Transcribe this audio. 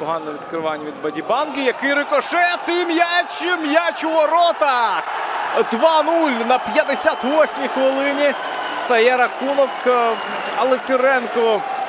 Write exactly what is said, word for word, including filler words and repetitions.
Погане відкривання від Бадібанги. Який рикошет і м'яч, м'яч у ворота. два нуль на п'ятдесят восьмій хвилині. Стає рахунок, але Фіренко